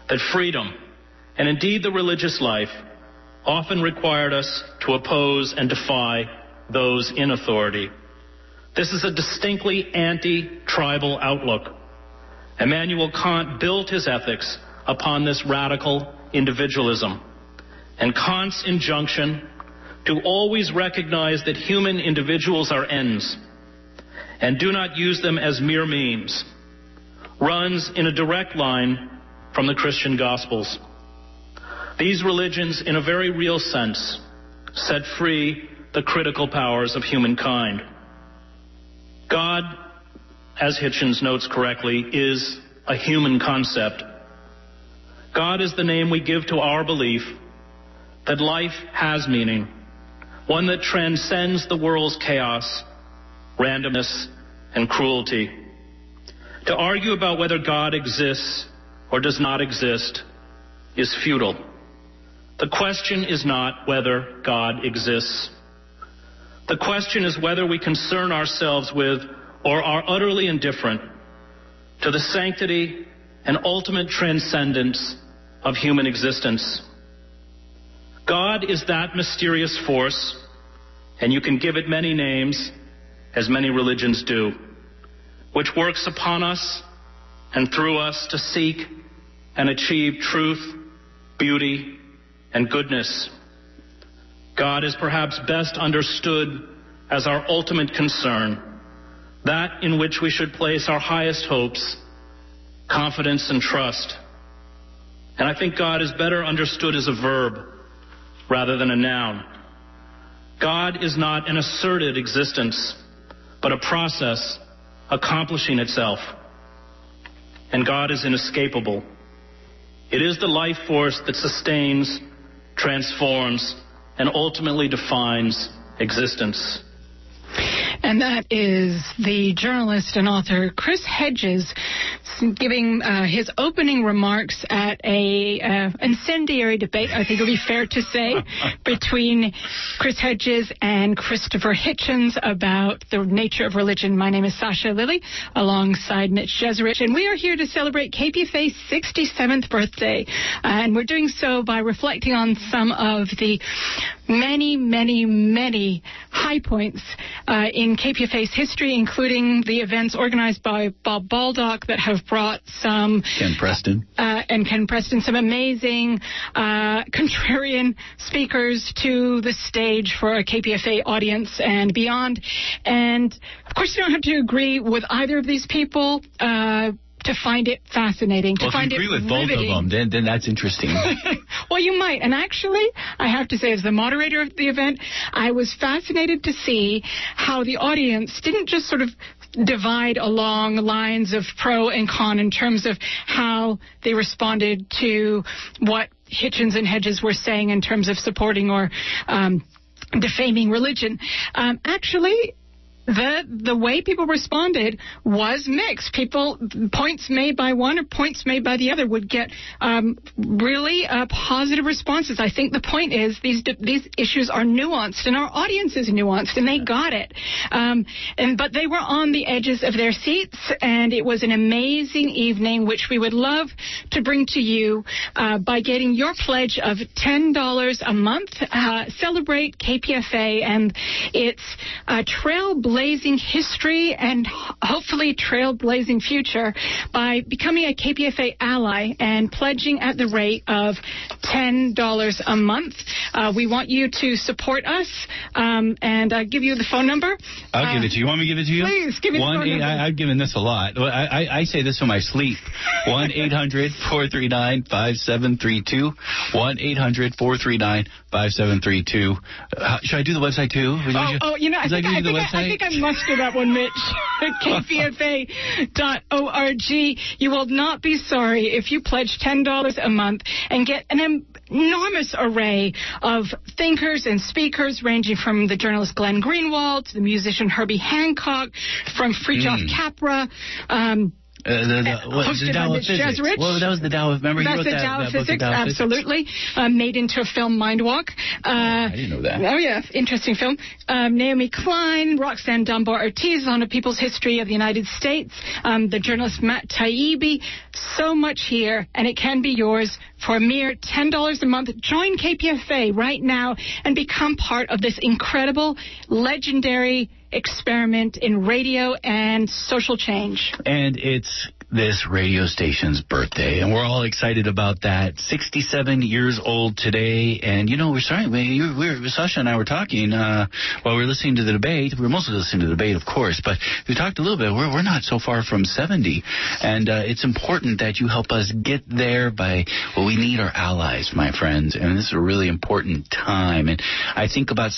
that freedom, and indeed the religious life, often required us to oppose and defy those in authority. This is a distinctly anti-tribal outlook. Immanuel Kant built his ethics upon this radical individualism, and Kant's injunction to always recognize that human individuals are ends and do not use them as mere means runs in a direct line from the Christian Gospels. These religions, in a very real sense, set free the critical powers of humankind. God, as Hitchens notes correctly, is a human concept. God is the name we give to our belief that life has meaning, one that transcends the world's chaos, randomness, and cruelty. To argue about whether God exists or does not exist is futile. The question is not whether God exists. The question is whether we concern ourselves with or are utterly indifferent to the sanctity and ultimate transcendence of human existence. God is that mysterious force, and you can give it many names, as many religions do, which works upon us and through us to seek and achieve truth, beauty, and goodness. God is perhaps best understood as our ultimate concern, that in which we should place our highest hopes, confidence, and trust. And I think God is better understood as a verb rather than a noun. God is not an asserted existence, but a process accomplishing itself. And God is inescapable. It is the life force that sustains, transforms, and ultimately defines existence. And that is the journalist and author Chris Hedges giving his opening remarks at a incendiary debate, I think it would be fair to say, between Chris Hedges and Christopher Hitchens about the nature of religion. My name is Sasha Lilly, alongside Mitch Jeserich, and we are here to celebrate KPFA's 67th birthday. And we're doing so by reflecting on some of the many high points in KPFA's history, including the events organized by Bob Baldock that have brought some Ken Preston, some amazing contrarian speakers to the stage for a KPFA audience and beyond. And of course, you don't have to agree with either of these people to find it fascinating, to find it riveting. Well, if you agree with both of them, then that's interesting. Well, you might. And actually, I have to say, as the moderator of the event, I was fascinated to see how the audience didn't just sort of divide along lines of pro and con in terms of how they responded to what Hitchens and Hedges were saying in terms of supporting or defaming religion. Actually, the way people responded was mixed. Points made by one or points made by the other would get really positive responses. I think the point is these issues are nuanced, and our audience is nuanced, and they got it. But they were on the edges of their seats, and it was an amazing evening, which we would love to bring to you by getting your pledge of $10 a month. Celebrate KPFA and its trailblazing history and hopefully trailblazing future by becoming a KPFA ally and pledging at the rate of $10 a month. We want you to support us and give you the phone number. I'll give it to you. You want me to give it to you? Please, give me the phone number. I've given this a lot. I say this in my sleep. 1-800-439-5732. 1-800-439-5732. Should I do the website too? I think I mustered that one, Mitch. KPFA.org. You will not be sorry if you pledge $10 a month and get an enormous array of thinkers and speakers, ranging from the journalist Glenn Greenwald to the musician Herbie Hancock, from Fritjof Capra, hosted by Ms. Jesuit. Well, that was the Tao of, remember? That's he wrote the that, Tao of book, Physics, The Tao of absolutely. Made into a film, Mindwalk. I didn't know that. Oh, yeah, interesting film. Naomi Klein, Roxanne Dunbar-Ortiz on A People's History of the United States, the journalist Matt Taibbi. So much here, and it can be yours for a mere $10 a month. Join KPFA right now and become part of this incredible, legendary experiment in radio and social change. And it's this radio station's birthday, and we're all excited about that. 67 years old today, and you know, Sasha and I were talking while we were listening to the debate. We were mostly listening to the debate, of course, but we talked a little bit. We're not so far from 70, and it's important that you help us get there by, well, we need our allies, my friends, and this is a really important time. And I think about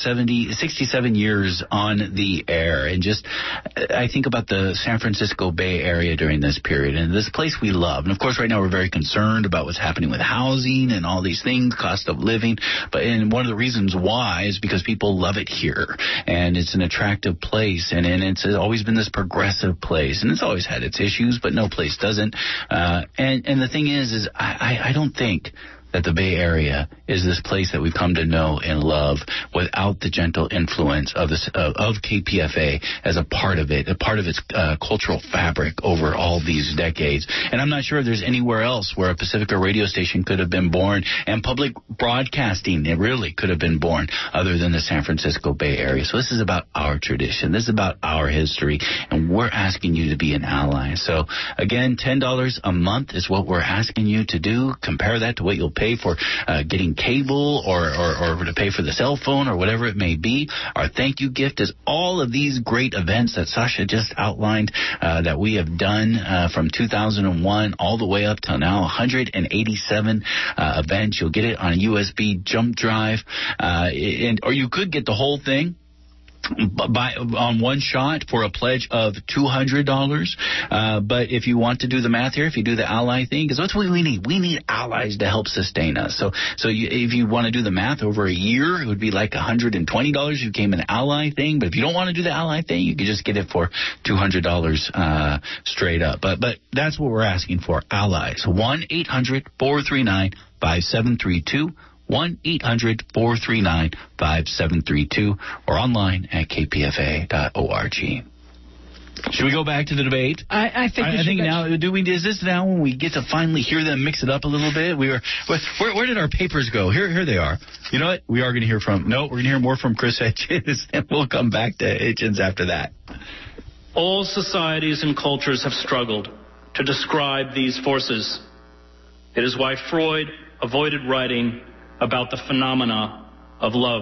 67 years on the air, and just I think about the San Francisco Bay Area during this period. And this place we love. And, of course, right now we're very concerned about what's happening with housing and all these things, cost of living. And one of the reasons why is because people love it here. And it's an attractive place. And it's always been this progressive place. And it's always had its issues, but no place doesn't. And the thing is I don't think that the Bay Area is this place that we've come to know and love without the gentle influence of KPFA as a part of it, a part of its cultural fabric over all these decades. And I'm not sure there's anywhere else where a Pacifica radio station could have been born, and public broadcasting, it really could have been born, other than the San Francisco Bay Area. So this is about our tradition. This is about our history, and we're asking you to be an ally. So, again, $10 a month is what we're asking you to do. Compare that to what you'll pay for getting cable or to pay for the cell phone or whatever it may be. Our thank you gift is all of these great events that Sasha just outlined that we have done from 2001 all the way up till now, 187 events. You'll get it on a USB jump drive, or you could get the whole thing on one shot for a pledge of $200. But if you want to do the math here, if you do the ally thing, because that's what we need. We need allies to help sustain us. So if you want to do the math over a year, it would be like $120. You came an ally thing. But if you don't want to do the ally thing, you could just get it for $200 straight up. But that's what we're asking for, allies. 1-800-439-5732. 1-800-439-5732 or online at kpfa.org. Should we go back to the debate? I think now. Is this now when we get to finally hear them mix it up a little bit? Where did our papers go? Here they are. You know what? We are going to hear we're going to hear more from Chris Hitchens, and we'll come back to Hitchens after that. All societies and cultures have struggled to describe these forces. It is why Freud avoided writing about the phenomena of love.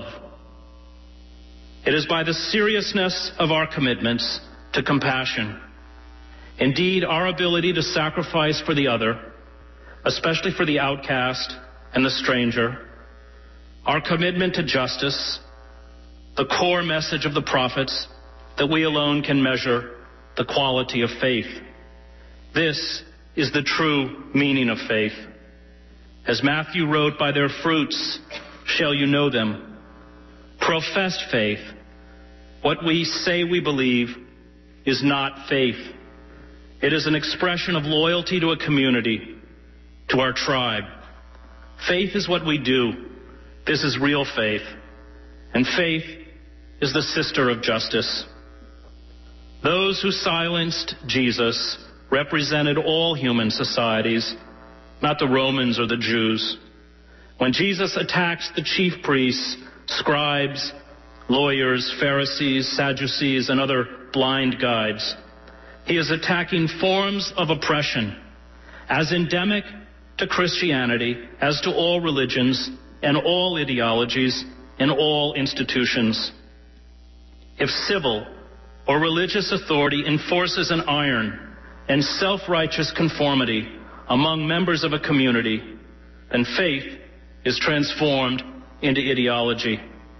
It is by the seriousness of our commitments to compassion, indeed our ability to sacrifice for the other, especially for the outcast and the stranger, our commitment to justice, the core message of the prophets, that we alone can measure the quality of faith. This is the true meaning of faith. As Matthew wrote, by their fruits shall you know them. Professed faith, what we say we believe, is not faith. It is an expression of loyalty to a community, to our tribe. Faith is what we do. This is real faith. And faith is the sister of justice. Those who silenced Jesus represented all human societies, not the Romans or the Jews. When Jesus attacks the chief priests, scribes, lawyers, Pharisees, Sadducees, and other blind guides, he is attacking forms of oppression as endemic to Christianity as to all religions and all ideologies and all institutions. If civil or religious authority enforces an iron and self-righteous conformity among members of a community, then faith is transformed into ideology.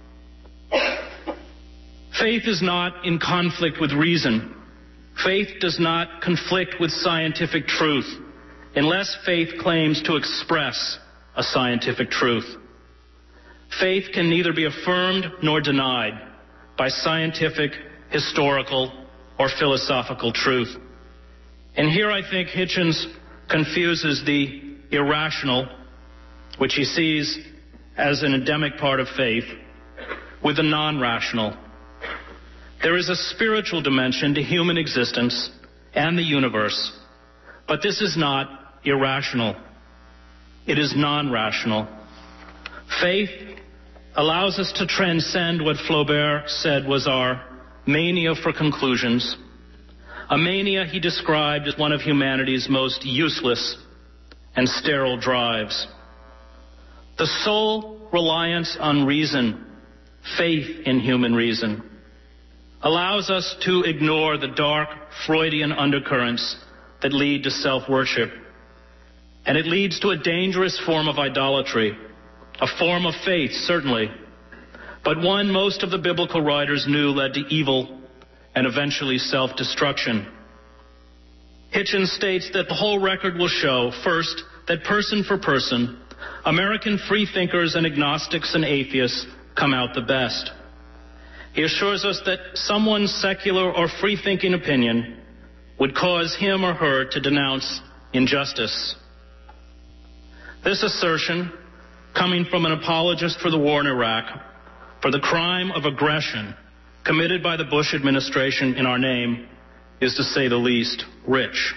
Faith is not in conflict with reason. Faith does not conflict with scientific truth, unless faith claims to express a scientific truth. Faith can neither be affirmed nor denied by scientific, historical, or philosophical truth. And here I think Hitchens confuses the irrational, which he sees as an endemic part of faith, with the non-rational. There is a spiritual dimension to human existence and the universe, but this is not irrational. It is non-rational. Faith allows us to transcend what Flaubert said was our mania for conclusions, a mania he described as one of humanity's most useless and sterile drives. The sole reliance on reason, faith in human reason, allows us to ignore the dark Freudian undercurrents that lead to self-worship. And it leads to a dangerous form of idolatry, a form of faith, certainly, but one most of the biblical writers knew led to evil and eventually self-destruction. Hitchens states that the whole record will show, first, that person for person, American freethinkers and agnostics and atheists come out the best. He assures us that someone's secular or free-thinking opinion would cause him or her to denounce injustice. This assertion, coming from an apologist for the war in Iraq, for the crime of aggression committed by the Bush administration in our name, is, to say the least, rich.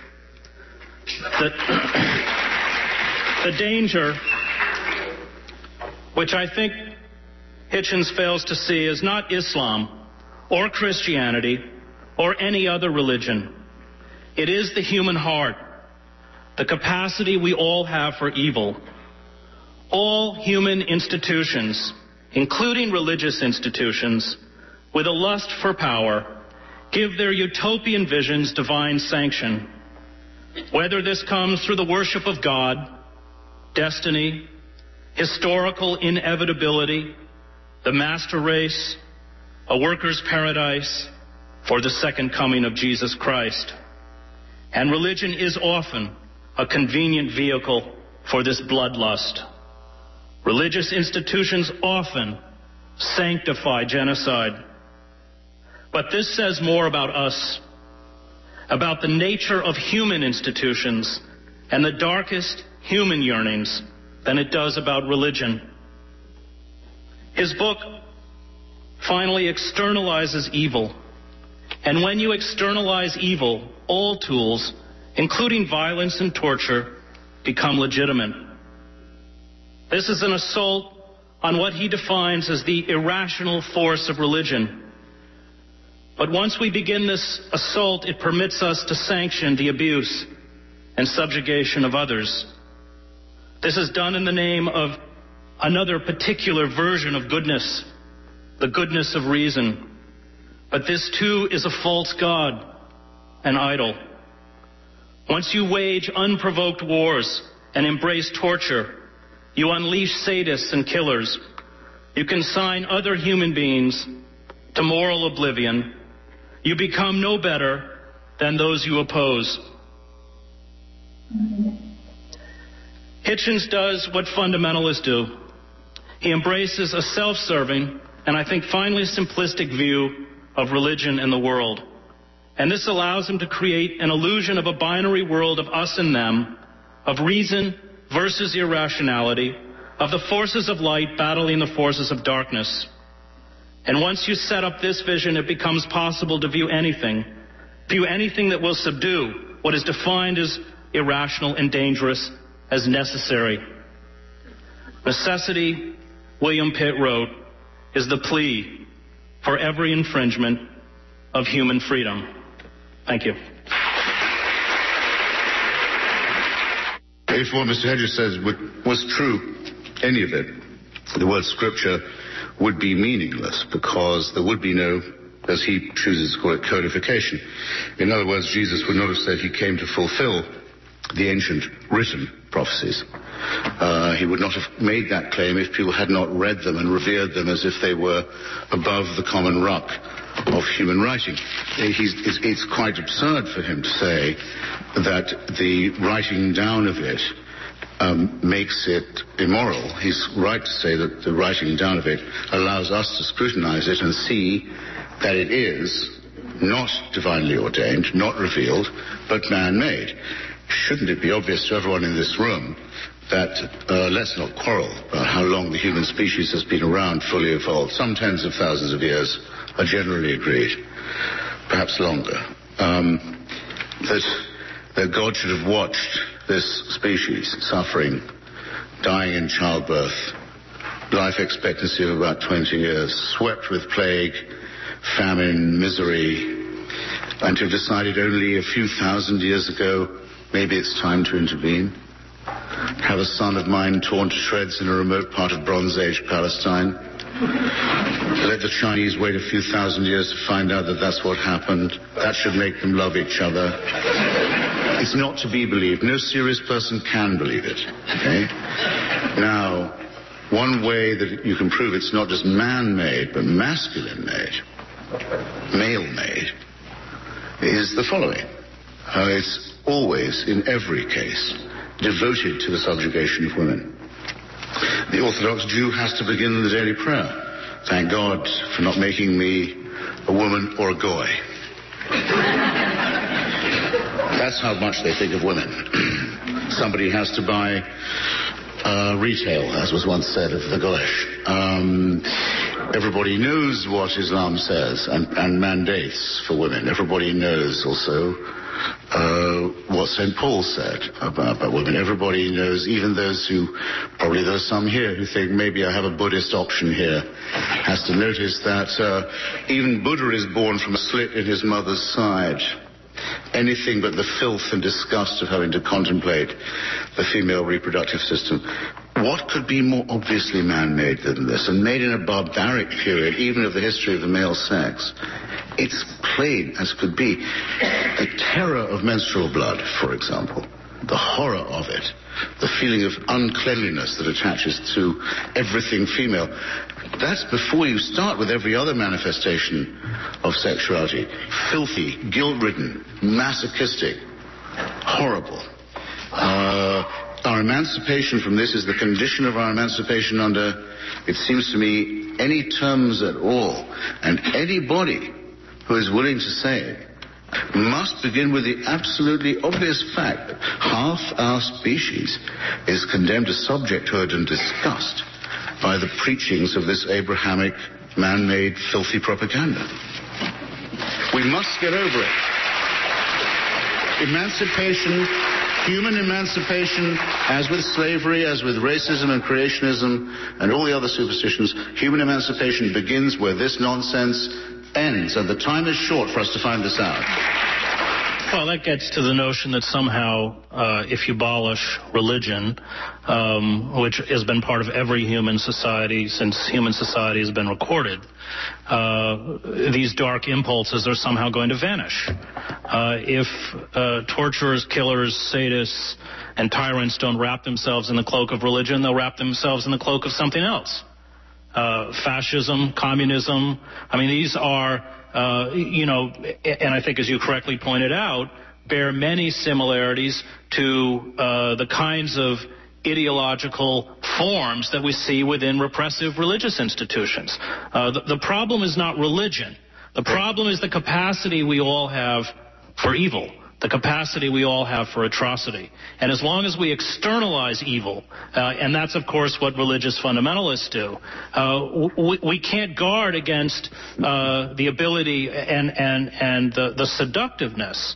The danger, which I think Hitchens fails to see, is not Islam or Christianity or any other religion. It is the human heart, the capacity we all have for evil. All human institutions, including religious institutions, with a lust for power, give their utopian visions divine sanction. Whether this comes through the worship of God, destiny, historical inevitability, the master race, a worker's paradise, or the second coming of Jesus Christ. And religion is often a convenient vehicle for this bloodlust. Religious institutions often sanctify genocide. But this says more about us, about the nature of human institutions and the darkest human yearnings than it does about religion. His book finally externalizes evil. And when you externalize evil, all tools, including violence and torture, become legitimate. This is an assault on what he defines as the irrational force of religion. But once we begin this assault, it permits us to sanction the abuse and subjugation of others. This is done in the name of another particular version of goodness, the goodness of reason. But this too is a false god, an idol. Once you wage unprovoked wars and embrace torture, you unleash sadists and killers. You consign other human beings to moral oblivion. You become no better than those you oppose. Hitchens does what fundamentalists do. He embraces a self-serving and I think finally simplistic view of religion and the world. And this allows him to create an illusion of a binary world of us and them, of reason versus irrationality, of the forces of light battling the forces of darkness. And once you set up this vision, it becomes possible to view anything that will subdue what is defined as irrational and dangerous as necessary. Necessity, William Pitt wrote, is the plea for every infringement of human freedom. Thank you. If what Mr. Hedges says was true, any of it, the word scripture would be meaningless because there would be no, as he chooses to call it, codification. In other words, Jesus would not have said he came to fulfill the ancient written prophecies. He would not have made that claim if people had not read them and revered them as if they were above the common ruck of human writing. It's quite absurd for him to say that the writing down of it makes it immoral. He's right to say that the writing down of it allows us to scrutinize it and see that it is not divinely ordained, not revealed, but man-made. Shouldn't it be obvious to everyone in this room that let's not quarrel about how long the human species has been around, fully evolved? Some tens of thousands of years are generally agreed, perhaps longer. That God should have watched this species suffering, dying in childbirth, life expectancy of about 20 years, swept with plague, famine, misery, and to have decided only a few thousand years ago, maybe it's time to intervene. Have a son of mine torn to shreds in a remote part of Bronze Age Palestine. Let the Chinese wait a few thousand years to find out that that's what happened. That should make them love each other. It's not to be believed. No serious person can believe it. Okay? Now, one way that you can prove it's not just man-made, but masculine-made, male-made, is the following. It's always, in every case, devoted to the subjugation of women. The Orthodox Jew has to begin the daily prayer. Thank God for not making me a woman or a goy. That's how much they think of women. Somebody has to buy retail, as was once said of the Goesh. Everybody knows what Islam says and mandates for women. Everybody knows also what St. Paul said about women. Everybody knows, even those who, probably there's some here who think maybe I have a Buddhist option here, has to notice that even Buddha is born from a slit in his mother's side. Anything but the filth and disgust of having to contemplate the female reproductive system. What could be more obviously man-made than this, and made in a barbaric period, even of the history of the male sex? It's plain as could be. The terror of menstrual blood, for example, the horror of it, the feeling of uncleanliness that attaches to everything female. That's before you start with every other manifestation of sexuality. Filthy, guilt-ridden, masochistic, horrible. Our emancipation from this is the condition of our emancipation under, it seems to me, any terms at all. And anybody who is willing to say must begin with the absolutely obvious fact that half our species is condemned to subjecthood and disgust by the preachings of this Abrahamic, man-made, filthy propaganda. We must get over it. Emancipation, human emancipation, as with slavery, as with racism and creationism and all the other superstitions, human emancipation begins where this nonsense ends, and the time is short for us to find this out. Well, that gets to the notion that somehow if you abolish religion, which has been part of every human society since human society has been recorded, these dark impulses are somehow going to vanish. If torturers, killers, sadists, and tyrants don't wrap themselves in the cloak of religion, they'll wrap themselves in the cloak of something else. Fascism, communism, I mean, these are, and I think as you correctly pointed out, bear many similarities to the kinds of ideological forms that we see within repressive religious institutions. The problem is not religion. The problem is the capacity we all have for evil, the capacity we all have for atrocity. And as long as we externalize evil, and that's, of course, what religious fundamentalists do, we can't guard against the ability and the seductiveness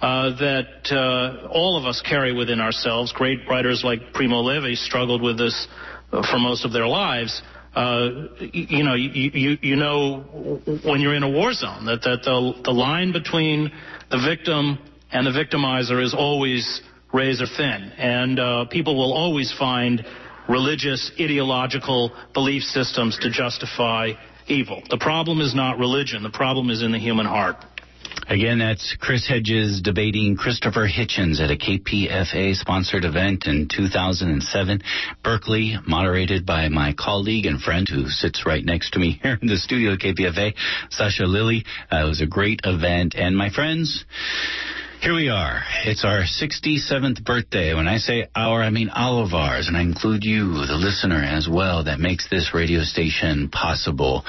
that all of us carry within ourselves. Great writers like Primo Levi struggled with this for most of their lives. You know when you're in a war zone that the line between the victim and the victimizer is always razor thin, and people will always find religious, ideological belief systems to justify evil. The problem is not religion. The problem is in the human heart. Again, that's Chris Hedges debating Christopher Hitchens at a KPFA-sponsored event in 2007. Berkeley, moderated by my colleague and friend who sits right next to me here in the studio at KPFA, Sasha Lilly. It was a great event. And my friends, Here we are. It's our 67th birthday. When I say our, I mean all of ours, and I include you, the listener, as well, that makes this radio station possible.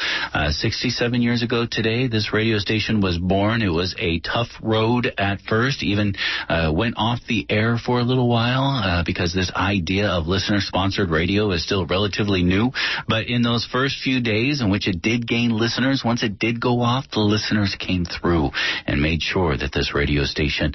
67 years ago today, this radio station was born. It was a tough road at first, even went off the air for a little while because this idea of listener-sponsored radio is still relatively new. But in those first few days in which it did gain listeners, once it did go off, the listeners came through and made sure that this radio station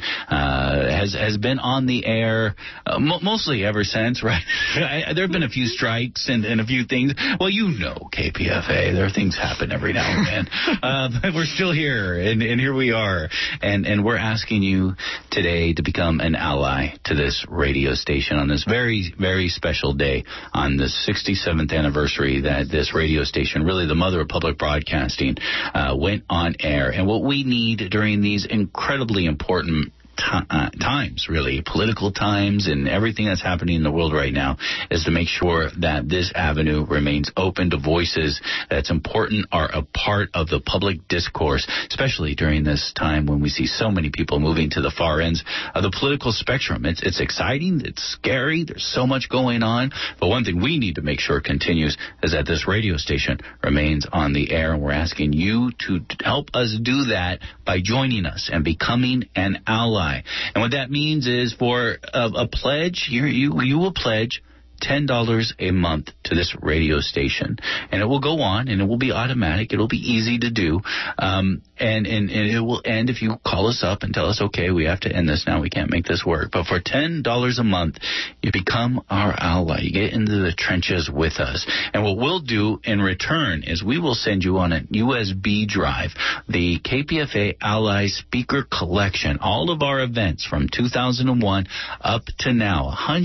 has been on the air mostly ever since, right? There have been a few strikes and a few things. Well, you know, KPFA, there are things happen every now and then. But we're still here, and here we are. And we're asking you today to become an ally to this radio station on this very, very special day, on the 67th anniversary that this radio station, really the mother of public broadcasting, went on air. And what we need during these incredibly important times, really, political times and everything that's happening in the world right now, is to make sure that this avenue remains open to voices that's important, are a part of the public discourse, especially during this time when we see so many people moving to the far ends of the political spectrum. It's exciting, it's scary, there's so much going on, but one thing we need to make sure continues is that this radio station remains on the air, and we're asking you to help us do that by joining us and becoming an ally. And what that means is, for a pledge, you will pledge $10 a month to this radio station, and it will go on, and it will be automatic. It'll be easy to do, and it will end if you call us up and tell us, okay, we have to end this now, we can't make this work. But for $10 a month, you become our ally. You get into the trenches with us, and what we'll do in return is we will send you on a USB drive the KPFA Ally Speaker Collection, all of our events from 2001 up to now,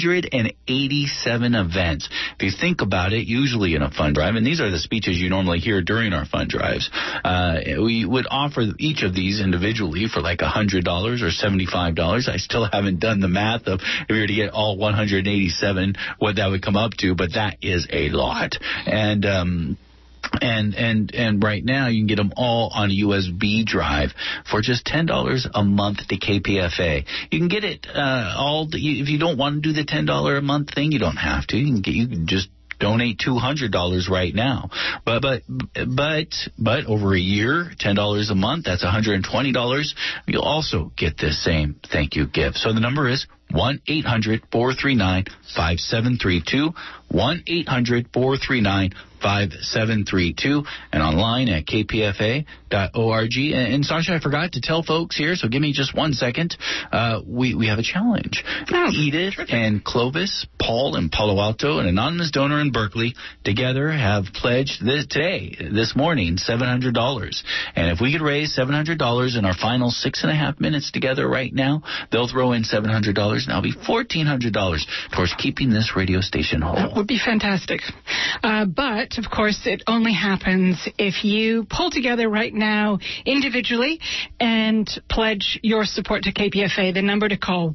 187 events. If you think about it, usually in a fund drive, and these are the speeches you normally hear during our fund drives, we would offer each of these individually for like $100 or $75. I still haven't done the math of if we were to get all 187, what that would come up to, but that is a lot. And right now you can get them all on a USB drive for just $10 a month to KPFA. You can get it if you don't want to do the $10 a month thing, you don't have to. You can just donate $200 right now. But over a year, $10 a month, that's $120. You'll also get this same thank you gift. So the number is 1-800-439-5732, 1-800-439-5732, and online at kpfa.org. And Sasha, I forgot to tell folks here, so give me just 1 second. We have a challenge. Edith and Clovis, Paul in Palo Alto, an anonymous donor in Berkeley, together have pledged this morning, $700. And if we could raise $700 in our final 6.5 minutes together right now, they'll throw in $700. Now it'll be $1,400 towards keeping this radio station whole. That would be fantastic. But, of course, it only happens if you pull together right now individually and pledge your support to KPFA. The number to call,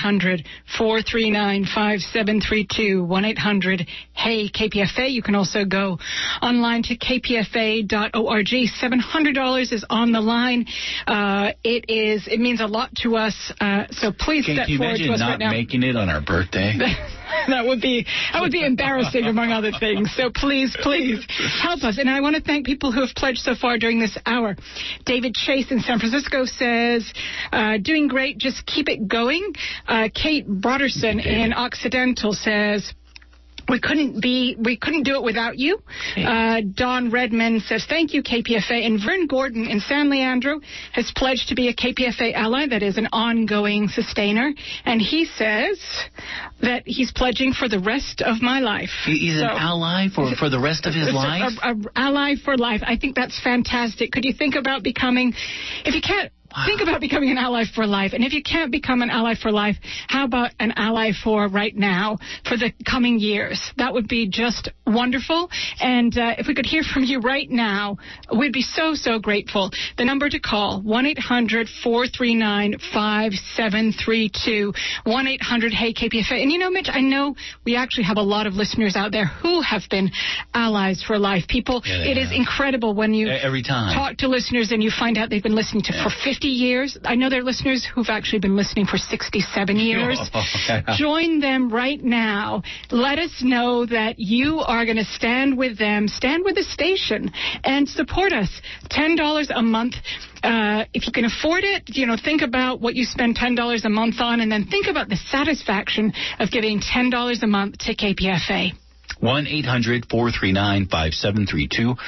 1-800-439-5732, 1-800-HEY-KPFA. You can also go online to kpfa.org. $700 is on the line. It means a lot to us, so please step forward to us right now. Not making it on our birthday. That would be embarrassing, among other things. So please help us. And I want to thank people who have pledged so far during this hour. David Chase in San Francisco says, doing great, just keep it going. Kate Broderson in Occidental says, we couldn't do it without you. Don Redman says, thank you, KPFA. And Vern Gordon in San Leandro has pledged to be a KPFA ally. That is an ongoing sustainer. And he says that he's pledging for the rest of my life. He's an ally for the rest of his life? An ally for life. I think that's fantastic. Could you think about becoming, if you can't, think about becoming an ally for life. And if you can't become an ally for life, how about an ally for right now, for the coming years? That would be just wonderful. And if we could hear from you right now, we'd be so, so grateful. The number to call, 1-800-439-5732, 1-800-HEY-KPFA. And you know, Mitch, I know we actually have a lot of listeners out there who have been allies for life. People, it is incredible when you every time talk to listeners and you find out they've been listening to for 50 60 years. I know there are listeners who've actually been listening for 67 years. Join them right now. Let us know that you are going to stand with them, stand with the station, and support us. $10 a month. If you can afford it, think about what you spend $10 a month on, and then think about the satisfaction of giving $10 a month to KPFA. 1-800-439-5732,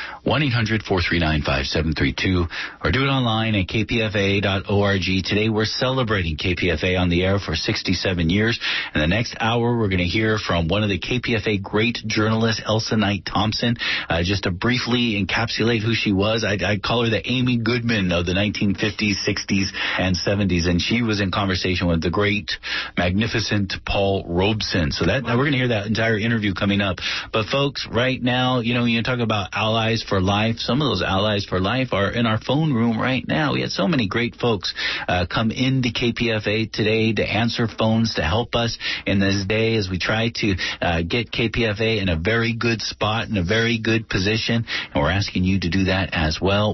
1-800-439-5732, or do it online at kpfa.org. Today we're celebrating KPFA on the air for 67 years. In the next hour, we're going to hear from one of the KPFA great journalists, Elsa Knight Thompson. Just to briefly encapsulate who she was, I'd call her the Amy Goodman of the 1950s, 60s, and 70s, and she was in conversation with the great, magnificent Paul Robeson. So that we're going to hear that entire interview coming up. But folks, right now, when you talk about allies for life, some of those allies for life are in our phone room right now. We had so many great folks come into KPFA today to answer phones, to help us in this day as we try to get KPFA in a very good spot, in a very good position. And we're asking you to do that as well.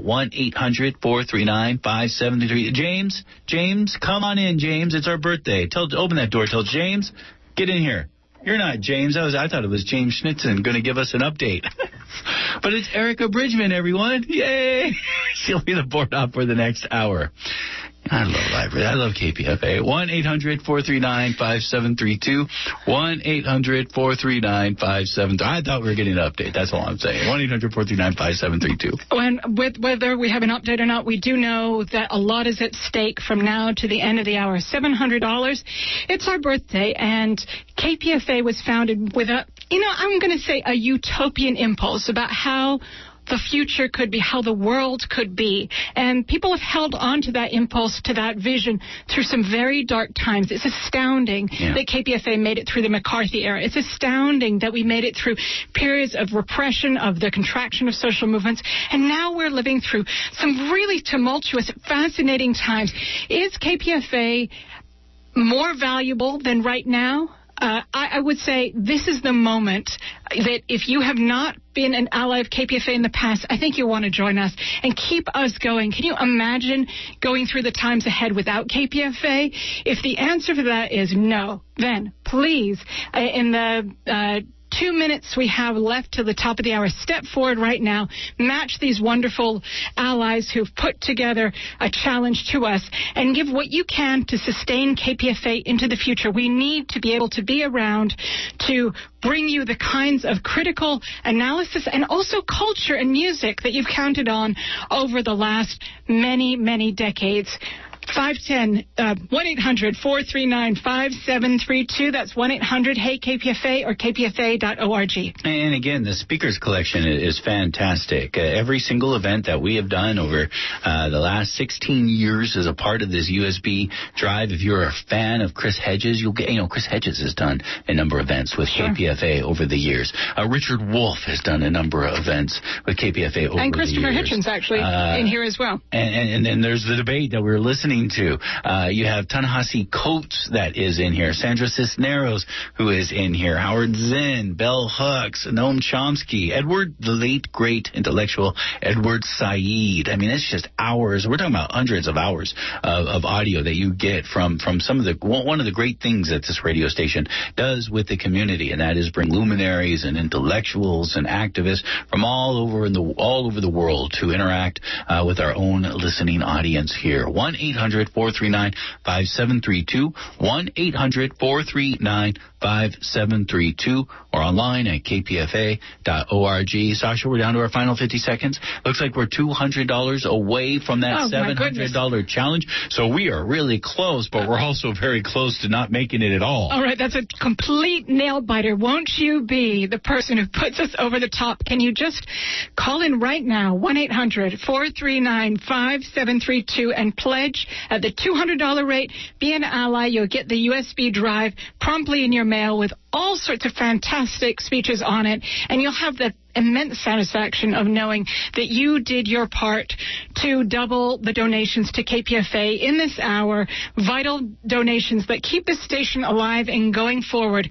1-800-439-5733. James, come on in, James. It's our birthday. Open that door. Tell James, get in here. You're not James. I thought it was James Schnitzen going to give us an update. But it's Erica Bridgman, everyone. Yay! She'll be the board op for the next hour. I love library. I love KPFA. 1-800-439-5732. 1-800-439-5732. I thought we were getting an update. That's all I'm saying. 1-800-439-5732. And whether we have an update or not, we do know that a lot is at stake from now to the end of the hour. $700. It's our birthday, and KPFA was founded with I'm going to say a utopian impulse about how the future could be, how the world could be. And people have held on to that impulse, to that vision, through some very dark times. It's astounding that KPFA made it through the McCarthy era. It's astounding that we made it through periods of repression, of the contraction of social movements. And now we're living through some really tumultuous, fascinating times. Is KPFA more valuable than right now? I would say this is the moment that if you have not been an ally of KPFA in the past, I think you'll want to join us and keep us going. Can you imagine going through the times ahead without KPFA? If the answer to that is no, then please, in the 2 minutes we have left to the top of the hour, step forward right now, match these wonderful allies who've put together a challenge to us, and give what you can to sustain KPFA into the future. We need to be able to be around to bring you the kinds of critical analysis and also culture and music that you've counted on over the last many, many decades. 1-800-439-5732. That's 1-800-HEY-KPFA or kpfa.org. And again, the speakers collection is fantastic. Every single event that we have done over the last 16 years as a part of this USB drive. If you're a fan of Chris Hedges, you'll get, Chris Hedges has done a number of events with KPFA over the years. Richard Wolf has done a number of events with KPFA over the years. And Christopher Hitchens actually in here as well. And then there's the debate that we're listening to. You have Ta-Nehisi Coates that is in here, Sandra Cisneros who is in here, Howard Zinn, Bell Hooks, Noam Chomsky, the late great intellectual Edward Said. I mean, it's just hours. We're talking about hundreds of hours of audio that you get from some of one of the great things that this radio station does with the community, and that is bring luminaries and intellectuals and activists from all over the world to interact with our own listening audience here. 1-800-439-5732, 1-800-439-5732, or online at kpfa.org. Sasha, we're down to our final 50 seconds. Looks like we're $200 away from that $700 challenge. So we are really close, but we're also very close to not making it at all. All right, that's a complete nail-biter. Won't you be the person who puts us over the top? Can you just call in right now, 1-800-439-5732, and pledge at the $200 rate. Be an ally. You'll get the USB drive promptly in your mail with all sorts of fantastic speeches on it, and you'll have the immense satisfaction of knowing that you did your part to double the donations to KPFA in this hour, vital donations that keep the station alive and going forward.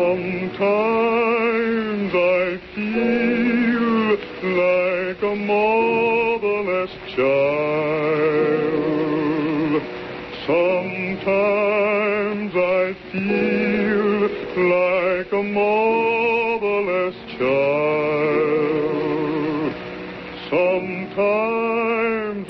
Sometimes I feel like a motherless child. Sometimes I feel like